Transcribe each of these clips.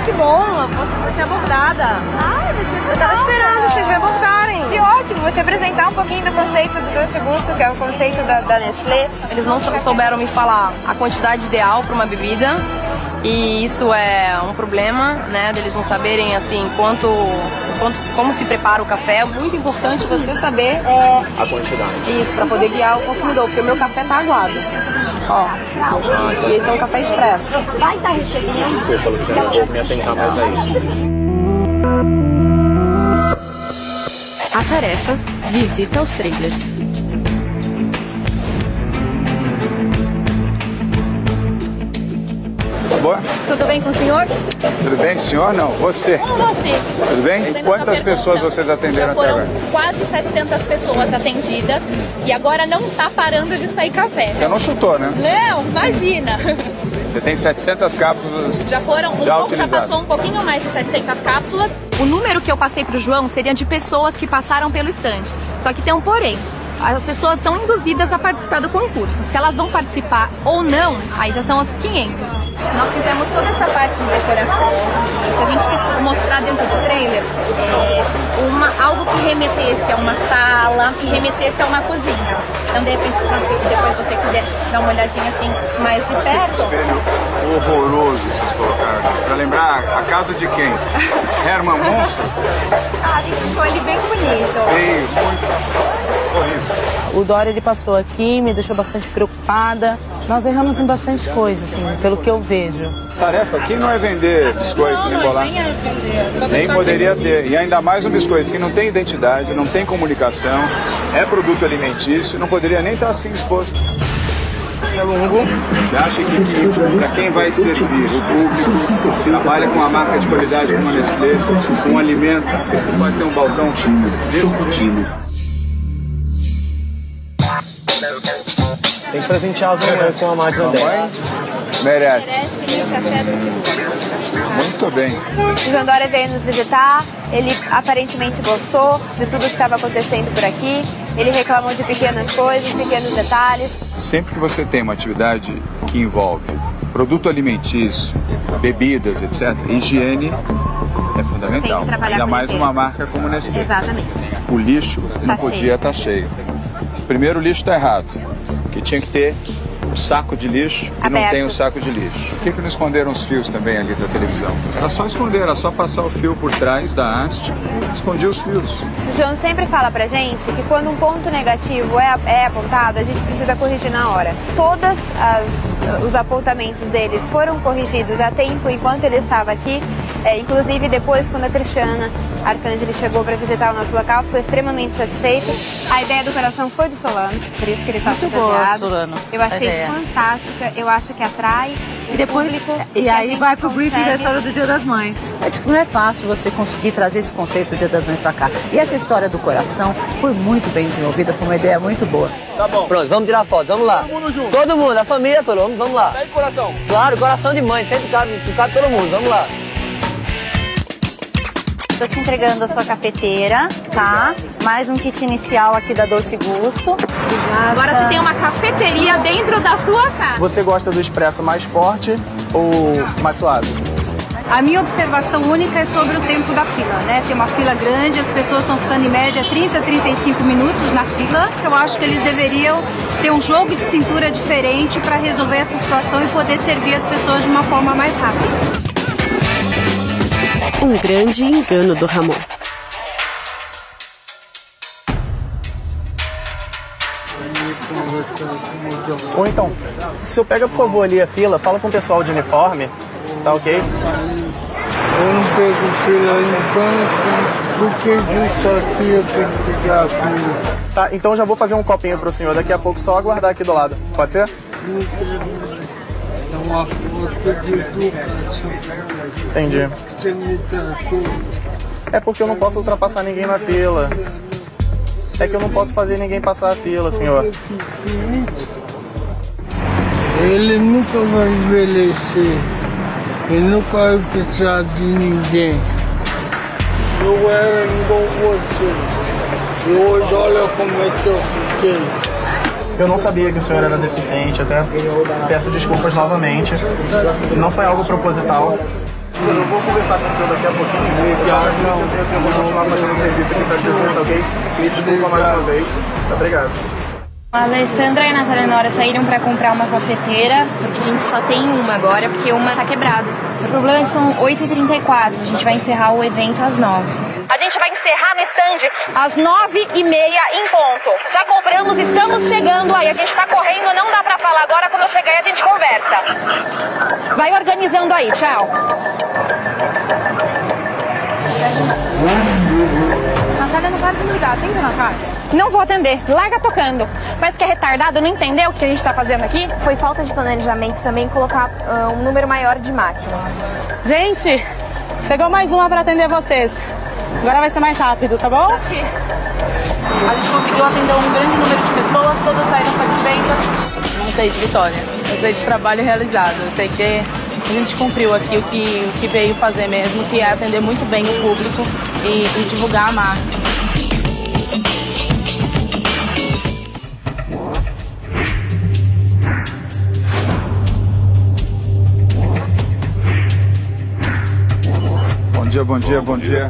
que bom, você ser abordada. Ai, Eu tava esperando vocês me abordarem. Que ótimo, vou te apresentar um pouquinho do conceito do Dolce Gusto, que é o conceito da Nestlé. Eles não souberam me falar a quantidade ideal para uma bebida. E isso é um problema, né, deles não saberem, assim, como se prepara o café. É muito importante você saber a quantidade. Isso, para poder guiar o consumidor, porque o meu café tá aguado. Ó, e esse é um café expresso. Vai estar recebendo. Desculpa, Luciana, eu vou me atentar mais a isso. A tarefa: visita aos trailers. Boa? Tudo bem com o senhor? Tudo bem, senhor? Não, você. Você. Tudo bem? Quantas pessoas vocês atenderam até agora? Quase 700 pessoas atendidas e agora não tá parando de sair café. Você não chutou, né? Não, imagina. Você tem 700 cápsulas Já foram, o já João já utilizadas. passou um pouquinho mais de 700 cápsulas. O número que eu passei pro João seria de pessoas que passaram pelo estande. Só que tem um porém. As pessoas são induzidas a participar do concurso. Se elas vão participar ou não, aí já são outros 500. Nós fizemos toda essa parte de decoração. Isso a gente quis mostrar dentro do trailer algo que remetesse a uma sala, que remetesse a uma cozinha. Então, de repente, se depois você quiser dar uma olhadinha assim mais de Esse perto. espelho horroroso que vocês colocaram. Pra lembrar, a casa de quem? Herman Monstro? Ah, a gente ficou ele bem bonito. Feio, muito horrível. O Dória, ele passou aqui, me deixou bastante preocupada. Nós erramos em bastante coisa, assim, pelo que eu vejo. A tarefa aqui não é vender biscoito, nem bolar. Nem poderia ter. E ainda mais um biscoito que não tem identidade, não tem comunicação, é produto alimentício, não poderia nem estar assim exposto. É longo. Você acha que para quem vai servir o público, trabalha com uma marca de qualidade como a Nestlé, com um alimento, vai ter um balcão discutindo? Tem que presentear as mulheres com uma máquina dessa. Merece. Esse afeto tipo. Muito bem. O João Dória veio nos visitar, ele aparentemente gostou de tudo que estava acontecendo por aqui. Ele reclamou de pequenas coisas, pequenos detalhes. Sempre que você tem uma atividade que envolve produto alimentício, bebidas, etc., higiene é fundamental. Ainda mais uma marca como Nestlé. Exatamente. O lixo não podia estar cheio. Primeiro, o lixo está errado, que tinha que ter um saco de lixo e não tem um saco de lixo. Por que não esconderam os fios também ali da televisão? Era só esconder, era só passar o fio por trás da haste, escondia os fios. O João sempre fala pra gente que quando um ponto negativo é apontado, a gente precisa corrigir na hora. Todos os apontamentos dele foram corrigidos a tempo enquanto ele estava aqui. Inclusive depois, quando a Cristiana Arcangeli chegou para visitar o nosso local, ficou extremamente satisfeita. A ideia do coração foi do Solano, por isso que ele está Muito boa, Solano. Eu achei fantástica, eu acho que atrai. E depois, e aí vai pro briefing da história do Dia das Mães. Não é fácil você conseguir trazer esse conceito do Dia das Mães pra cá. E essa história do coração foi muito bem desenvolvida, foi uma ideia muito boa. Tá bom. Pronto, vamos tirar foto, vamos lá. Todo mundo junto. Todo mundo, a família toda, vamos lá. Pede coração. Claro, coração de mãe, sempre cabe todo mundo, vamos lá. Estou te entregando a sua cafeteira, tá? Mais um kit inicial aqui da Dolce Gusto. Obrigada. Agora você tem uma cafeteria dentro da sua casa. Você gosta do expresso mais forte ou mais suave? A minha observação única é sobre o tempo da fila, né? Tem uma fila grande, as pessoas estão ficando em média 30, 35 minutos na fila. Eu acho que eles deveriam ter um jogo de cintura diferente para resolver essa situação e poder servir as pessoas de uma forma mais rápida. Um grande engano do Ramon. Ou então, se eu pega, por favor, ali a fila, fala com o pessoal de uniforme, tá ok? Eu não pego fila no banco, porque justo aqui eu tenho que pegar a fila. Tá, então já vou fazer um copinho pro senhor daqui a pouco, só aguardar aqui do lado. Pode ser? É uma foto de educação. Entendi. Você me tratou. É porque eu não posso ultrapassar ninguém na fila. É que eu não posso fazer ninguém passar a fila, senhor. Ele nunca vai envelhecer. Ele nunca vai precisar de ninguém. Eu era igual você. E hoje olha como é que eu fiquei. Eu não sabia que o senhor era deficiente, até peço desculpas novamente. Não foi algo proposital. Eu vou conversar com o senhor daqui a pouquinho, eu vou continuar fazendo o serviço aqui para você, ok? Me desculpa mais uma vez. Obrigado. A Alessandra e a Natália Nora saíram para comprar uma cafeteira, porque a gente só tem uma agora, porque uma tá quebrada. O problema é que são 8h34, a gente vai encerrar o evento às 9h. A gente vai encerrar no stand às 9h30 em ponto. Já compramos, estamos chegando aí. A gente tá correndo, não dá pra falar agora. Quando eu chegar aí a gente conversa. Vai organizando aí, tchau. Natália não vai desligar, atende, Natália? Não vou atender, larga tocando. Parece que é retardado, não entendeu o que a gente tá fazendo aqui? Foi falta de planejamento também colocar um número maior de máquinas. Gente, chegou mais uma para atender vocês. Agora vai ser mais rápido, tá bom? A gente conseguiu atender um grande número de pessoas, todas saíram satisfeitas. Não sei de vitória, eu sei de trabalho realizado. Eu sei que a gente cumpriu aqui o que veio fazer mesmo, que é atender muito bem o público e divulgar a marca. Bom dia, bom dia.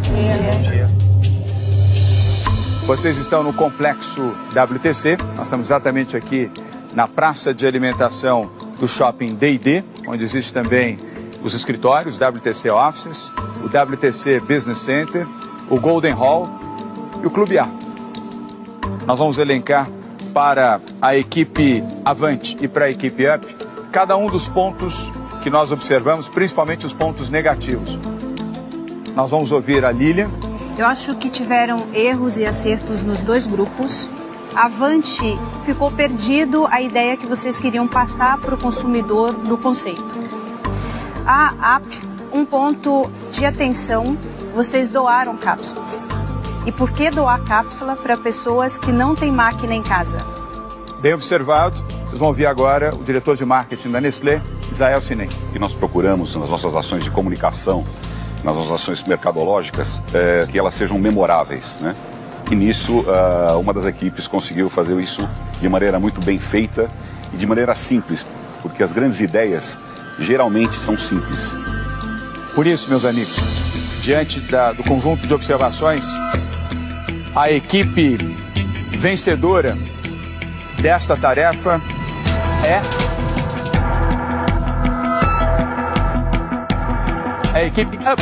Vocês estão no complexo WTC. Nós estamos exatamente aqui na praça de alimentação do Shopping D&D, onde existe também os escritórios, WTC Offices, o WTC Business Center, o Golden Hall e o Clube A. Nós vamos elencar para a equipe Avante e para a equipe Up cada um dos pontos que nós observamos, principalmente os pontos negativos. Nós vamos ouvir a Lilian. Eu acho que tiveram erros e acertos nos dois grupos. Avante ficou perdido a ideia que vocês queriam passar para o consumidor do conceito. A Up, um ponto de atenção, vocês doaram cápsulas. E por que doar cápsula para pessoas que não têm máquina em casa? Bem observado. Vocês vão ouvir agora o diretor de marketing da Nestlé, Israel Sinem. E nós procuramos, nas nossas ações de comunicação, nas nossas ações mercadológicas, que elas sejam memoráveis, né? E nisso, uma das equipes conseguiu fazer isso de maneira muito bem feita e de maneira simples, porque as grandes ideias geralmente são simples. Por isso, meus amigos, diante do conjunto de observações, a equipe vencedora desta tarefa é a equipe Up.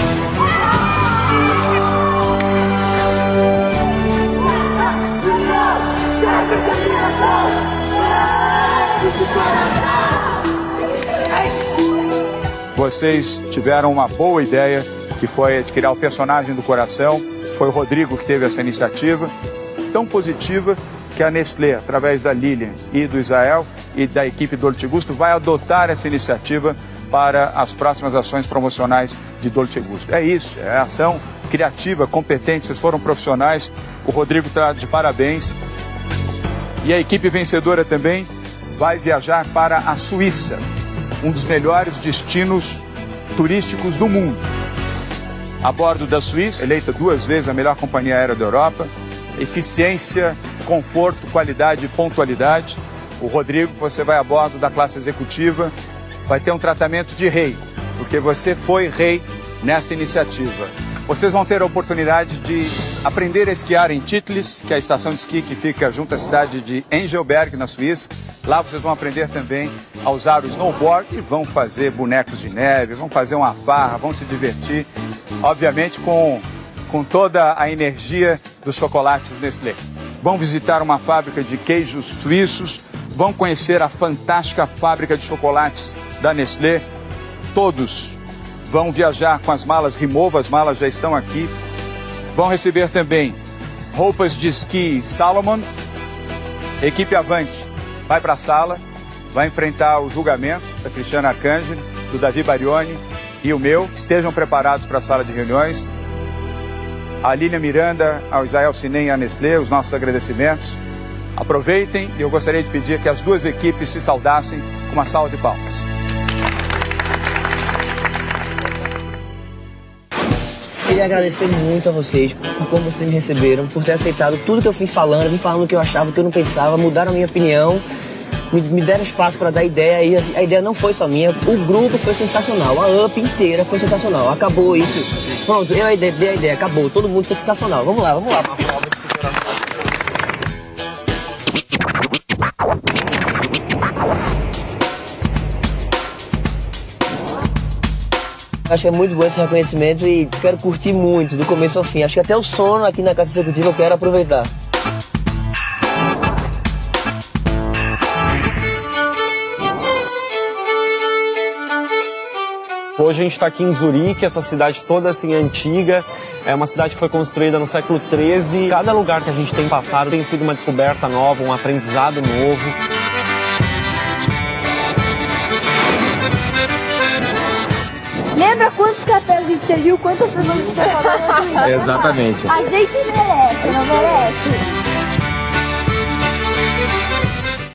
Vocês tiveram uma boa ideia, que foi de criar o personagem do coração. Foi o Rodrigo que teve essa iniciativa, tão positiva que a Nestlé, através da Lilian e do Israel e da equipe Dolce Gusto, vai adotar essa iniciativa para as próximas ações promocionais de Dolce Gusto. É isso, é ação criativa, competente, vocês foram profissionais, o Rodrigo está de parabéns. E a equipe vencedora também vai viajar para a Suíça, um dos melhores destinos turísticos do mundo. A bordo da Suíça, eleita 2 vezes a melhor companhia aérea da Europa, eficiência, conforto, qualidade e pontualidade. O Rodrigo, você vai a bordo da classe executiva, vai ter um tratamento de rei, porque você foi rei nesta iniciativa. Vocês vão ter a oportunidade de aprender a esquiar em Titlis, que é a estação de esqui que fica junto à cidade de Engelberg, na Suíça. Lá vocês vão aprender também a usar o snowboard e vão fazer bonecos de neve, vão fazer uma farra, vão se divertir, obviamente com toda a energia dos chocolates Nestlé. Vão visitar uma fábrica de queijos suíços, vão conhecer a fantástica fábrica de chocolates da Nestlé. Todos vão viajar com as malas Rimowa, as malas já estão aqui. Vão receber também roupas de esqui Salomon. Equipe Avante vai para a sala, vai enfrentar o julgamento da Cristiana Arcangeli, do Davi Barioni e o meu. Estejam preparados para a sala de reuniões. A Lilian Miranda, ao Israel Sinem e à Nestlé, os nossos agradecimentos. Aproveitem e eu gostaria de pedir que as duas equipes se saudassem com uma salva de palmas. Queria agradecer muito a vocês por como vocês me receberam, por ter aceitado tudo que eu vim falando o que eu achava, o que eu não pensava, mudaram a minha opinião. me deram espaço para dar ideia e a ideia não foi só minha, o grupo foi sensacional, a UP inteira foi sensacional, acabou isso, pronto, eu dei a ideia, acabou, todo mundo foi sensacional, vamos lá. Acho que é muito bom esse reconhecimento e quero curtir muito, do começo ao fim. Acho que até o sono aqui na Casa Executiva eu quero aproveitar. Hoje a gente está aqui em Zurique, essa cidade toda assim antiga. É uma cidade que foi construída no século XIII. Cada lugar que a gente tem passado tem sido uma descoberta nova, um aprendizado novo. Lembra quantos cafés a gente serviu, quantas pessoas a gente foi falando aqui? Exatamente. A gente merece, não merece?